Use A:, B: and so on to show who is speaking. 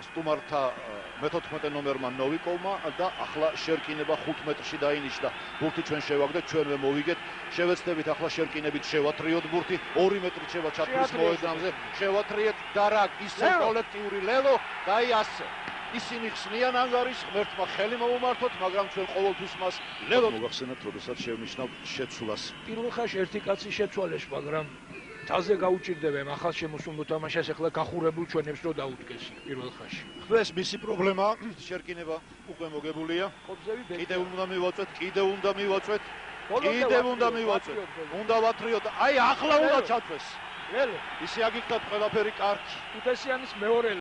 A: სტუმართა მე-14 ნომერმა ნოვიკოვმა და ახლა შერკინება 5 მეტრში დაინიშნა. ბურთი ჩვენ შევაგდეთ, ჩვენვე მოვიგეთ. შევეცდებით ახლა შერკინებით შევათრიოთ ბურთი, 2 მეტრით შევაჩათვლის მოედანზე, შევათრიეთ და რა ისე კოლექტიური ლელო და აი ასე. ისინი ხსნიან ანგარის, ღმერთმა ხელი მოუმართოთ, მაგრამ ჩვენ ყოველთვის მას ლელო მოგახსენებთ, როდესაც შევნიშნავ შეცვლას.
B: პირველ ხანში ერთი კაცი შეცვალეს, მაგრამ თაზე გაუჭირდებენ ახალ შემოსულ მოთამაშეს, ახლა გახურებულ ჩვენებს რო დაუდგეს პირველ ხანში.
A: ხდეს მისი პრობლემა, შერკინება უკვე მოგებულია. კიდევ უნდა მივაწვეთ, კიდევ უნდა მივაწვეთ. კიდევ უნდა მივაწვეთ. უნდა ვათრიოთ. აი ახლა უნდა ჩათვეს.
B: ლელო,
A: ისე აგიქნათ ყველაფერი კარგი.
B: უდესიანის მეორე